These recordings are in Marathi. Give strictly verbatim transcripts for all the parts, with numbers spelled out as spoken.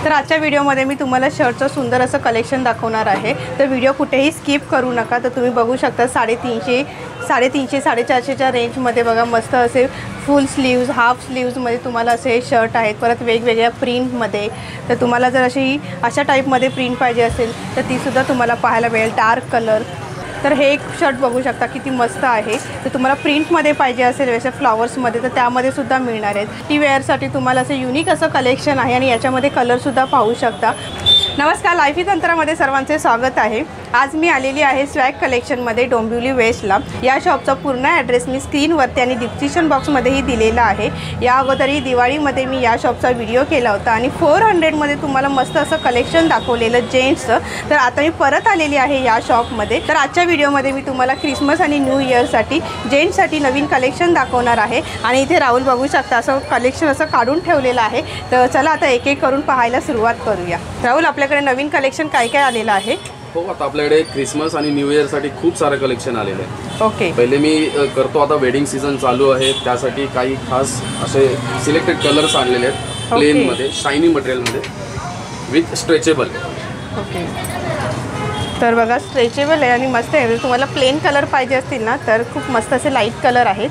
तर आजच्या व्हिडिओमध्ये मी तुम्हाला शर्टचं सुंदर असं कलेक्शन दाखवणार आहे। तर व्हिडिओ कुठेही स्किप करू नका। तर तुम्ही बघू शकता साडेतीनशे साडेतीनशे साडेचारशेच्या रेंजमध्ये बघा मस्त असे फुल स्लीव्ज हाफ स्लीव्जमध्ये तुम्हाला असे शर्ट आहेत। परत वेगवेगळ्या प्रिंटमध्ये, तर तुम्हाला जर अशी अशा टाईपमध्ये प्रिंट पाहिजे असेल तर तीसुद्धा तुम्हाला पाहायला मिळेल। डार्क कलर, तर हे एक शर्ट बघू शकता किती मस्त आहे। तर तुम्हाला प्रिंटमध्ये पाहिजे असेल वैसे फ्लॉवर्समध्ये तर त्यामध्ये सुद्धा मिळणार आहेत। टी वेअरसाठी तुम्हाला असं युनिक असं कलेक्शन आहे आणि याच्यामध्ये कलरसुद्धा पाहू शकता। नमस्कार, लाईफी तंत्रामध्ये सर्वांचे स्वागत आहे। आज मी आलेली आहे स्वॅग कलेक्शनमध्ये डोंबिवली वेस्टला। या शॉपचा पूर्ण ॲड्रेस मी स्क्रीनवरती आणि डिस्क्रिप्शन बॉक्समध्येही दिलेला आहे। या अगोदरही दिवाळीमध्ये मी या शॉपचा व्हिडिओ केला होता आणि फोर हंड्रेडमध्ये तुम्हाला मस्त असं कलेक्शन दाखवलेलं जेंट्सचं। तर आता मी परत आलेली आहे या शॉपमध्ये। तर आजच्या व्हिडिओमध्ये मी तुम्हाला क्रिसमस आणि न्यू इयरसाठी जेंट्ससाठी नवीन कलेक्शन दाखवणार आहे। आणि इथे राहुल बघू शकता असं कलेक्शन असं काढून ठेवलेलं आहे। तर चला आता एक एक करून पाहायला सुरुवात करूया। राहुल, आपल्याकडे नवीन कलेक्शन काय काय आलेलं आहे? हो, आता आपल्याकडे क्रिसमस आणि न्यू इयर साठी खूप सारे कलेक्शन आलेले आहे। ओके, पहिले मी करतो आता वेडिंग सीझन चालू आहे त्यासाठी काही खास असे सिलेक्टेड कलर्स आणलेले आहेत प्लेन मध्ये, शायनी मटेरियल मध्ये विथ स्ट्रेचेबल। ओके, तर बघा स्ट्रेचेबल आहे आणि मस्त आहे। तुम्हाला प्लेन कलर पाहिजे असतील ना तर खूप मस्त असे लाईट कलर आहेत।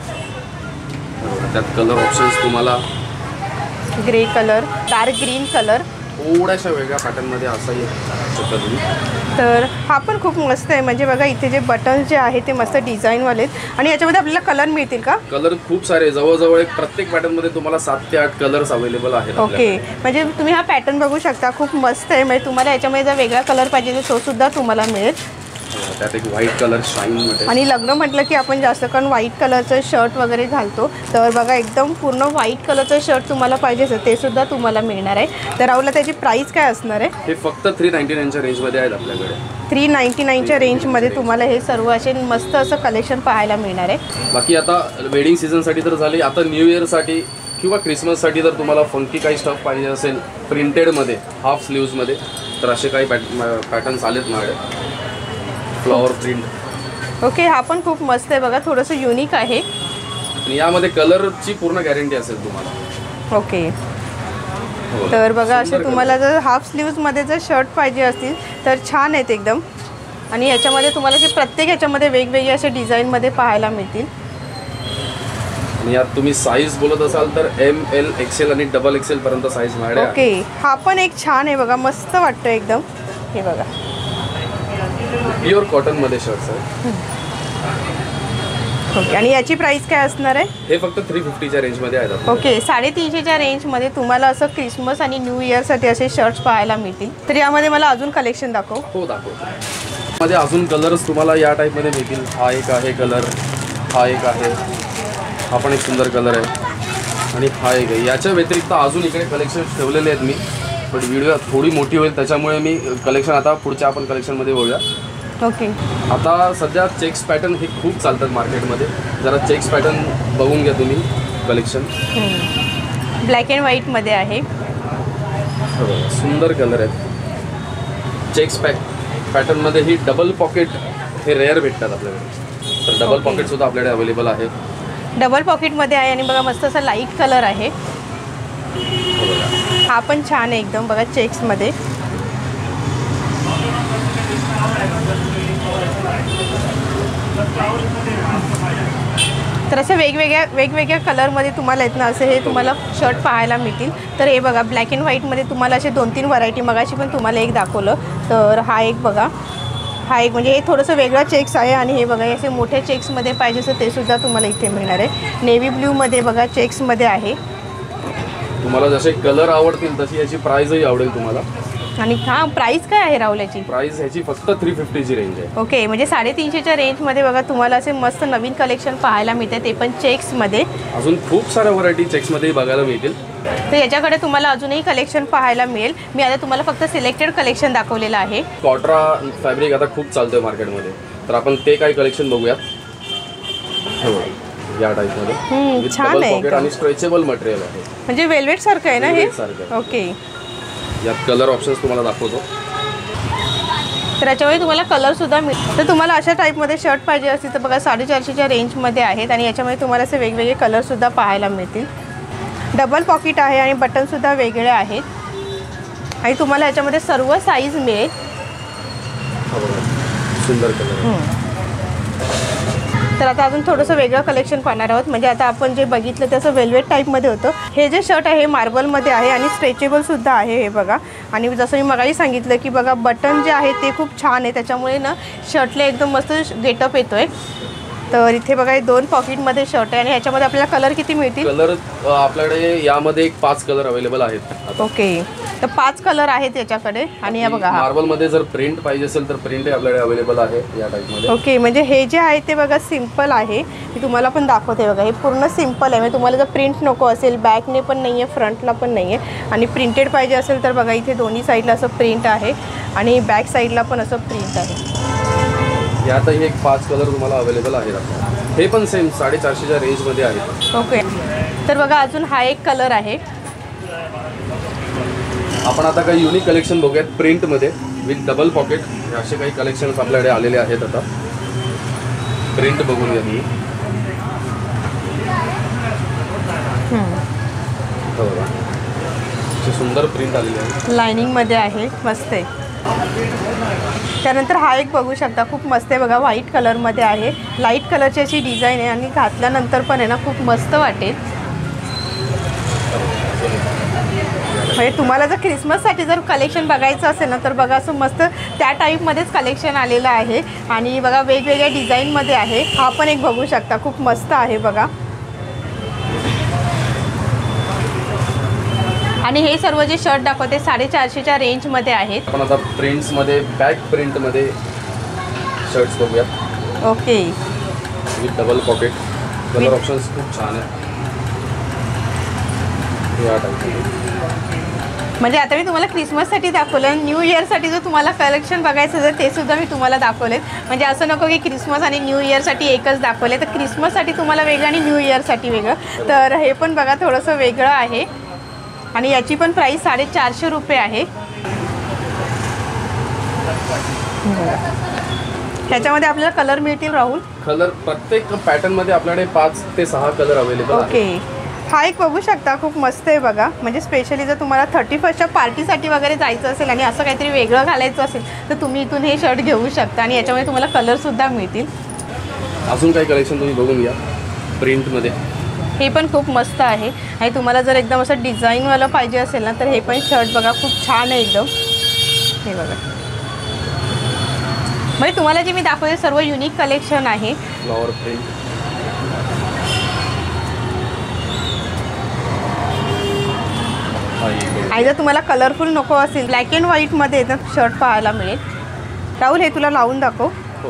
त्यात कलर ऑप्शन्स तुम्हाला grey colour, dark green colour, थोड्याशा वेगळ्या पॅटर्न मध्ये असाही शकतो। तर हा पण खूप मस्त आहे। म्हणजे बघा इथे जे बटन्स जे आहे ते मस्त डिझाईनवाले आहेत आणि याच्यामध्ये आपल्याला कलर मिळतील का? कलर खूप सारे, जवळजवळ एक प्रत्येक पॅटर्न मध्ये तुम्हाला सात ते आठ कलर्स अवेलेबल आहेत। ओके, म्हणजे तुम्ही हा पॅटर्न बघू शकता, खूप मस्त आहे। म्हणजे तुम्हाला याच्यामध्ये जर वेगळा कलर पाहिजे तर तो सुद्धा तुम्हाला मिळेल। त्यात एक व्हाईट कलर शाईन मध्ये, आणि लग्न म्हटलं की आपण जास्त करून व्हाईट कलरचं शर्ट वगैरे घालतो। तर बघा एकदम पूर्ण व्हाईट कलरचं शर्ट तुम्हाला पाहिजे असेल ते सुद्धा तुम्हाला मिळणार आहे। तर राहुलला त्याची प्राइस काय असणार आहे? हे फक्त थ्री नाईन्टी नाईनच्या रेंजमध्ये आहेत आपल्याकडे। थ्री नाईन्टी नाईनच्या रेंजमध्ये तुम्हाला हे सर्व असे मस्त असं कलेक्शन पाहायला मिळणार आहे। बाकी आता वेडिंग सीझनसाठी तर झाली, आता न्यू इयरसाठी किंवा क्रिसमससाठी जर तुम्हाला फंकी काही स्टफ पाहिजे असेल प्रिंटेडमध्ये हाफ स्लीव्समध्ये तर असे काही पॅटर्न्स आलेत माझ्याकडे, फ्लॉवर प्रिंट। ओके, हा पण खूप मस्त आहे बघा, थोडंसं युनिक आहे आणि यामध्ये कलरची पूर्ण गॅरंटी असेल तुम्हाला। ओके, तर बघा असे तुम्हाला जर हाफ स्लीव्समध्ये जर शर्ट पाहिजे असतील तर छान आहेत एकदम। आणि याच्यामध्ये तुम्हाला जे प्रत्येक याच्यामध्ये वेगवेगळे असे डिझाईनमध्ये पाहायला मिळतील। आणि यात तुम्ही साईज बोलत असाल तर एम एल एक्सेल आणि डबल एक्सेल पर्यंत साईज माझ्याकडे। ओके, हा पण एक छान आहे बघा, मस्त वाटतं एकदम। हे बघा प्युअर कॉटन मध्ये शर्ट्स आहेत। ओके, आणि याची प्राइस काय असणार आहे? हे फक्त थ्री फिफ्टीच्या रेंजमध्ये आहेत। ओके, साडेतीनशेच्या रेंजमध्ये तुम्हाला असं क्रिसमस आणि न्यू इयरसाठी असे शर्ट्स पाहायला मिळतील। तर यामध्ये मला अजून कलेक्शन दाखव। हो दाखवतो, मध्ये अजून कलर्स तुम्हाला या टाईपमध्ये मिळतील। हा एक आहे कलर, हा एक आहे, हा पण एक सुंदर कलर आहे आणि हा एक आहे। याच्या व्यतिरिक्त अजून इकडे कलेक्शन ठेवलेले आहेत मी, पण व्हिडिओ थोडी मोठी होईल त्याच्यामुळे मी कलेक्शन आता पुढच्या आपण कलेक्शनमध्ये बोलूया। ओके, आता सध्या चेक्स पॅटर्न हे खूप चालतात मार्केटमध्ये, जरा चेक्स पॅटर्न बघून घ्या तुम्ही कलेक्शन। ब्लॅक अँड व्हाईटमध्ये आहे, सुंदर कलर आहेत। चेक्स पॅक पॅटर्नमध्ये ही डबल पॉकेट हे रेअर भेटतात आपल्याकडे, तर डबल पॉकेट सुद्धा आपल्याकडे अवेलेबल आहे। डबल पॉकेटमध्ये आहे आणि बघा मस्त असा लाईट कलर आहे। हा पण छान आहे एकदम बघा चेक्समध्ये। तर असे वेगवेगळ्या वेगवेगळ्या कलरमध्ये तुम्हाला आहेत ना असे हे तुम्हाला शर्ट पाहायला मिळतील। तर हे बघा ब्लॅक अँड व्हाईटमध्ये तुम्हाला असे दोन तीन व्हरायटी, मगाशी पण तुम्हाला एक दाखवलं। तर हा एक बघा, हा एक म्हणजे हे थोडंसं वेगळा चेक्स आहे। आणि हे बघा असे मोठे चेक्समध्ये पाहिजे असेल ते सुद्धा तुम्हाला इथे मिळणार आहे। नेव्ही ब्ल्यूमध्ये बघा चेक्समध्ये आहे। तुम्हाला जसे कलर आवडतील तशी याची प्राइसही आवडेल तुम्हाला। आणि हां, प्राइस काय आहे राहुल याची? प्राइस ह्याची फक्त थ्री फिफ्टीची रेंज आहे। ओके, म्हणजे साडेतीनशेच्या रेंजमध्ये बघा तुम्हाला असे मस्त नवीन कलेक्शन पाहायला मिळते, ते पण चेक्समध्ये। अजून खूप साऱ्या व्हरायटी चेक्समध्येही बघायला मिळतील। तर याच्याकडे तुम्हाला अजूनही कलेक्शन पाहायला मिळेल। मी आता तुम्हाला फक्त सिलेक्टेड कलेक्शन दाखवलेलं आहे। कॉट्रा फॅब्रिक आता खूप चालतोय मार्केटमध्ये, तर आपण ते काही कलेक्शन बघूयात। या टाईपमध्ये छान आहे आणि स्ट्रेचेबल मटेरियल आहे, म्हणजे वेल्वेट सारखं आहे ना हे? ओके, यात कलर ऑप्शन्स तुम्हाला दाखवतो। तर याच्यामध्ये तुम्हाला कलरसुद्धा मिळेल। तर तुम्हाला अशा टाईपमध्ये शर्ट पाहिजे असतील तर बघा साडेचारशेच्या रेंजमध्ये आहेत आणि याच्यामध्ये तुम्हाला असे वेगवेगळे कलरसुद्धा पाहायला मिळतील। डबल पॉकेट आहे आणि बटनसुद्धा वेगळे आहेत। आणि तुम्हाला याच्यामध्ये सर्व साईज मिळेल. हा बघा, सुंदर कलर. तर आता अजून थोडंसं वेगळं कलेक्शन पाहणार आहोत. म्हणजे आता आपण जे बघितलं त्याचं वेल्वेट टाईपमध्ये होतं. हे जे शर्ट आहे मार्बलमध्ये आहे आणि स्ट्रेचेबलसुद्धा आहे हे बघा. आणि जसं मी मगाही सांगितलं की बघा बटन जे आहे ते खूप छान आहे, त्याच्यामुळे ना शर्टला एकदम मस्त गेटअप येतो आहे. तर इथे बघा हे दोन पॉकेटमध्ये शर्ट आहे आणि ह्याच्यामध्ये आपल्याला कलर किती मिळतील? कलर आपल्याकडे यामध्ये एक पाच कलर अवेलेबल आहेत. ओके, तर पाच कलर आहेत याच्याकडे. आणि या बघा मार्बल मध्ये जर प्रिंट पाहिजे असेल तर प्रिंट आपल्याकडे अवेलेबल आहे या टाइप मध्ये. ओके, म्हणजे हे जे आहे ते बघा सिंपल आहे. मी तुम्हाला पण दाखवते बघा, हे पूर्ण सिंपल आहे. म्हणजे तुम्हाला जर प्रिंट नको असेल, बॅकने पण नाही आहे, फ्रंटला पण नाही आहे आणि प्रिंटेड पाहिजे असेल तर बघा इथे दोन्ही साईडला असं प्रिंट आहे आणि बॅक साईडला पण असं प्रिंट आहे. यातही एक पाच कलर तुम्हाला अवेलेबल आहेत. हे पण सेम साडेचारशेच्या रेंजमध्ये आहेत. ओके, तर बघा अजून हा एक कलर आहे. आपण आता काही युनिक कलेक्शन बघूयात प्रिंटमध्ये विथ डबल पॉकेट. असे काही कलेक्शन्स आपल्याकडे आलेले आहेत. आता प्रिंट बघून घ्या. मी बघा सुंदर प्रिंट आलेली आहे, लायनिंगमध्ये आहे, मस्त आहे. त्यानंतर हा एक बघू शकता, खूप मस्त आहे बघा, व्हाईट कलरमध्ये आहे. लाईट कलरची अशी डिझाईन आहे आणि घातल्यानंतर पण आहे ना खूप मस्त वाटेल. म्हणजे तुम्हाला जर क्रिसमससाठी जर कलेक्शन बघायचं असेल ना तर बघा असं मस्त त्या टाईपमध्येच कलेक्शन आलेलं आहे. आणि बघा वेगवेगळ्या डिझाईनमध्ये आहे. हा पण एक बघू शकता, खूप मस्त आहे बघा. आणि हे सर्व जे शर्ट दाखवते साडेचारशेच्या रेंजमध्ये आहेत. आपण आता प्रिंट्समध्ये बॅक प्रिंटमध्ये शर्ट्स बघूयात. Okay, with double pocket. Colour options खूप छान आहे या टाईपमध्ये. म्हणजे आता मी तुम्हाला क्रिसमससाठी दाखवलं, न्यू इयरसाठी जर तुम्हाला कलेक्शन बघायचं असेल ते सुद्धा मी तुम्हाला दाखवलेत. म्हणजे असं नको की क्रिसमस आणि न्यू इयरसाठी एकच दाखवले, तर क्रिसमससाठी तुम्हाला वेगळं आणि न्यू इयरसाठी वेगळं. तर हे पण बघा थोडंसं वेगळं आहे आणि याची पण प्राईस साडेचारशे रुपये आहे. ह्याच्यामध्ये आपल्याला कलर मिळतील राहुल? कलर प्रत्येक पॅटर्नमध्ये आपल्याकडे पाच ते सहा कलर अवेलेबल आहेत. ओके, हा एक बघू शकता, खूप मस्त आहे बघा. म्हणजे स्पेशली जर तुम्हाला थर्टी फर्स्टच्या पार्टीसाठी वगैरे जायचं असेल आणि असं काहीतरी वेगळं घालायचं असेल तर तुम्ही इथून हे शर्ट घेऊ शकता आणि याच्यामध्ये तुम्हाला कलरसुद्धा मिळतील. अजून काही कलेक्शन तुम्ही बघून घ्या प्रिंटमध्ये. हे पण खूप मस्त आहे आणि तुम्हाला जर एकदम असं डिझाईनवालं पाहिजे असेल ना तर हे पण शर्ट बघा खूप छान आहे एकदम. हे बघा, म्हणजे तुम्हाला जे मी दाखवते सर्व युनिक कलेक्शन आहे. Flower print. आणि जर तुम्हाला कलरफुल नको असेल, ब्लॅक अँड व्हाईटमध्ये तर शर्ट पाहायला मिळेल. राहुल हे तुला लावून दाखव. हो,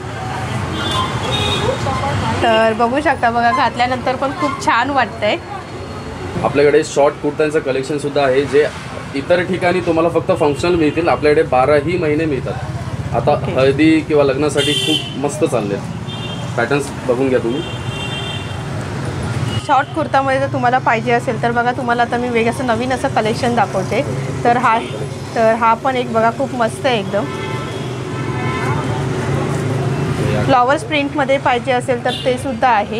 तर बघू शकता बघा, घातल्यानंतर पण खूप छान वाटतंय. आपल्याकडे शॉर्ट कुर्त्यांचं कलेक्शन सुद्धा आहे जे इतर ठिकाणी तुम्हाला फक्त फंक्शनल मिळतील, आपल्याकडे बाराही महिने मिळतात. आता Okay. हळदी किंवा लग्नासाठी खूप मस्त चालले. पॅटर्न्स बघून घ्या तुम्ही. शॉर्ट कुर्तामध्ये जर तुम्हाला पाहिजे असेल तर बघा, तुम्हाला आता मी वेगळं असं नवीन असं कलेक्शन दाखवते. तर हा तर हा पण एक बघा खूप मस्त आहे एकदम. फ्लॉवर्स प्रिंटमध्ये पाहिजे असेल तर ते सुद्धा आहे.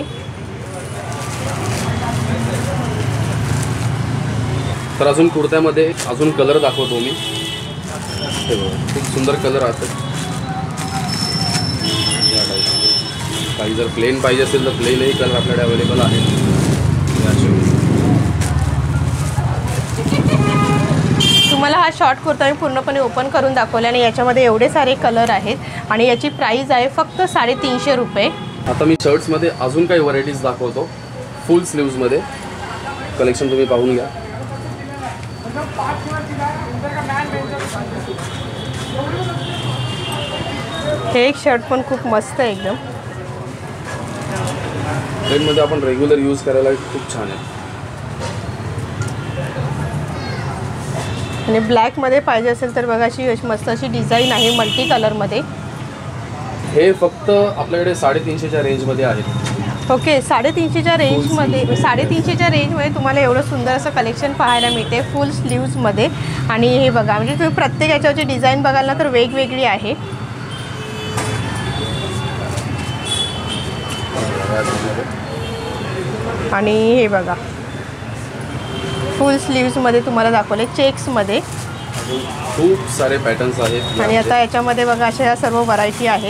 तर अजून कुर्त्यामध्ये अजून कलर दाखवतो मी. हे बघा खूप सुंदर कलर असतात. काही जर प्लेन पाहिजे असेल तर प्लेनही कलर आपल्याकडे अवेलेबल आहे. तुम्हाला हा शॉर्ट कुर्ता मी पूर्णपणे ओपन करून दाखवला आणि याच्यामध्ये एवढे सारे कलर आहेत आणि याची प्राईस आहे फक्त साडेतीनशे रुपये. आता मी शर्ट्समध्ये अजून काही व्हरायटीज दाखवतो. फुल स्लीव्समध्ये कलेक्शन तुम्ही पाहून घ्या. हे एक शर्ट पण खूप मस्त आहे एकदम. ट्रेनमध्ये आपण रेग्युलर यूज करायला खूप छान आहे. आणि ब्लॅकमध्ये पाहिजे असेल तर बघा अशी मस्त अशी डिझाईन आहे मल्टी कलरमध्ये. हे फक्त आपल्याकडे साडेतीनशेच्या रेंजमध्ये आहेत. ओके, साडेतीनशेच्या रेंजमध्ये साडेतीनशेच्या रेंजमध्ये तुम्हाला एवढं सुंदर असं कलेक्शन पाहायला मिळते फुल स्लीव्समध्ये. आणि हे बघा, म्हणजे तुम्ही प्रत्येक याच्यावरची डिझाईन बघाल ना तर वेगवेगळी आहे. आणि हे बघा फुल स्लीव्समध्ये तुम्हाला दाखवले चेक्समध्ये. खूप सारे पॅटर्न्स आहेत आणि आता याच्यामध्ये बघा अशा या सर्व व्हरायटी आहेत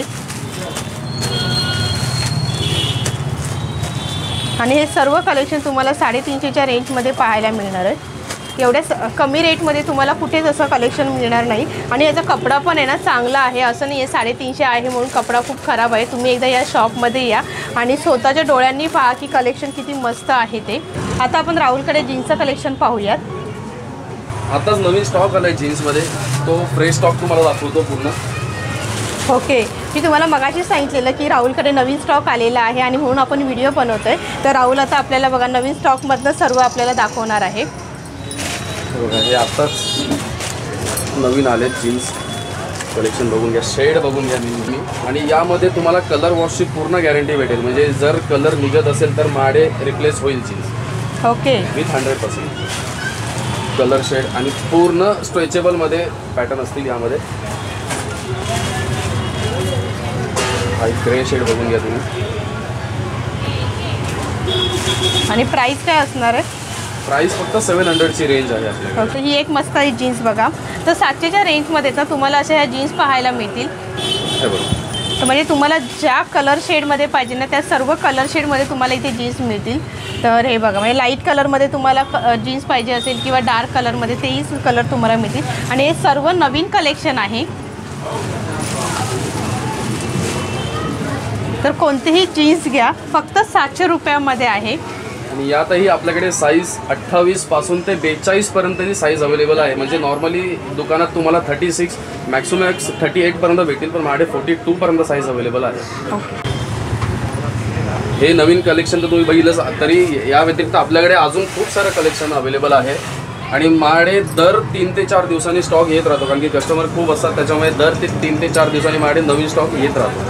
आणि हे सर्व कलेक्शन तुम्हाला साडेतीनशेच्या रेंजमध्ये पाहायला मिळणार आहे. एवढ्या कमी रेटमध्ये तुम्हाला कुठेच असं कलेक्शन मिळणार नाही. आणि याचा कपडा पण आहे ना चांगला आहे, असं नाही आहे साडेतीनशे आहे म्हणून कपडा खूप खराब आहे. तुम्ही एकदा या शॉपमध्ये या आणि स्वतःच्या डोळ्यांनी पहा की कलेक्शन किती मस्त आहे ते. आता आपण राहुलकडे जीन्सचं कलेक्शन पाहूयात. आताच नवीन स्टॉक आला आहे जीन्समध्ये, तो फ्रेश स्टॉक तुम्हाला दाखवतो पूर्ण. ओके, मी तुम्हाला मगाशी सांगितलेलं की राहुलकडे नवीन स्टॉक आलेला आहे आणि म्हणून आपण व्हिडिओ बनवतो आहे. तर राहुल आता आपल्याला बघा नवीन स्टॉकमधनं सर्व आपल्याला दाखवणार आहे. बघा हे आत्ताच नवीन आले जीन्स कलेक्शन, बघून घ्या, शेड बघून घ्या मी. आणि यामध्ये तुम्हाला कलर वॉशची पूर्ण गॅरंटी भेटेल. म्हणजे जर कलर निघत असेल तर माडे रिप्लेस होईल jeans. Okay, with hundred percent colour shade आणि पूर्ण स्ट्रेचेबलमध्ये पॅटर्न असतील यामध्ये. हा ग्रे शेड बघून घ्या तुम्ही. आणि प्राइस काय असणार आहे? प्राइस फक्त सेवन हंड्रेडची रेंज आहे आपल्याकडे. ओके, ही एक मस्त आहे जीन्स बघा. तर सातशेच्या रेंजमध्ये तर तुम्हाला अशा ह्या जीन्स पाहायला मिळतील. हे बघा, तर म्हणजे तुम्हाला ज्या कलर शेडमध्ये पाहिजे ना त्या सर्व कलर शेडमध्ये तुम्हाला इथे जीन्स मिळतील. तर हे बघा, म्हणजे लाईट कलरमध्ये तुम्हाला जीन्स पाहिजे असेल किंवा डार्क कलरमध्ये तेही कलर तुम्हाला मिळतील. आणि हे सर्व नवीन कलेक्शन आहे. तर कोणतीही जीन्स घ्या, फक्त सातशे रुपयामध्ये आहे. आणि यातही आपल्याकडे साईज अठ्ठावीस पासून ते बेचाळीस पर्यंतची साईज अवेलेबल आहे. म्हणजे नॉर्मली दुकानात तुम्हाला थर्टी सिक्स मॅक्सिमॅक्स थर्टी एट पर्यंत भेटेल, पण माझ्याकडे फोर्टी टू पर्यंत साईज अवेलेबल आहे. ओके, हे नवीन कलेक्शन तर तुम्ही बघितलं, तरी या व्यतिरिक्त आपल्याकडे अजून खूप सारं कलेक्शन अवेलेबल आहे. आणि माझ्याकडे दर तीन ते चार दिवसांनी स्टॉक येत राहतो, कारण की कस्टमर खूप असतात, त्याच्यामुळे दर ते तीन ते चार दिवसांनी माझ्याकडे नवीन स्टॉक येत राहतो.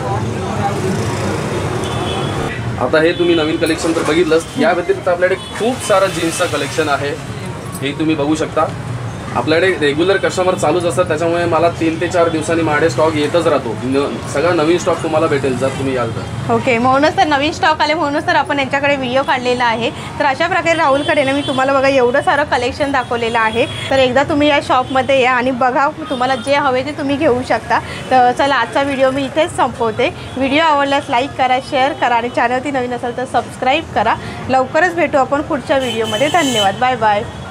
आता हे तुम्ही नवीन कलेक्शन तर बघितलंच, या व्यतिरिक्त आपल्याकडे खूप सारं जीन्सचं कलेक्शन आहे. हे तुम्ही बघू शकता. आपल्याकडे रेग्युलर कस्टमर चालूच असतात, त्याच्यामुळे मला तीन ते चार दिवसांनी माझ्याकडे स्टॉक येतच राहतो. सगळा नवीन स्टॉक तुम्हाला भेटेल जर तुम्ही याल तर. ओके, म्हणूनच तर नवीन स्टॉक आले, म्हणूनच तर आपण यांच्याकडे व्हिडिओ काढलेला आहे. तर अशा प्रकारे राहुलकडे ना मी तुम्हाला बघा एवढं सारं कलेक्शन दाखवलेलं आहे. तर एकदा तुम्ही या शॉपमध्ये या आणि बघा, तुम्हाला जे हवे ते तुम्ही घेऊ शकता. तर चला, आजचा व्हिडिओ मी इथेच संपवते. व्हिडिओ आवडल्यास लाईक करा, शेअर करा आणि चॅनलवरती नवीन असेल तर सबस्क्राईब करा. लवकरच भेटू आपण पुढच्या व्हिडिओमध्ये. धन्यवाद, बाय बाय.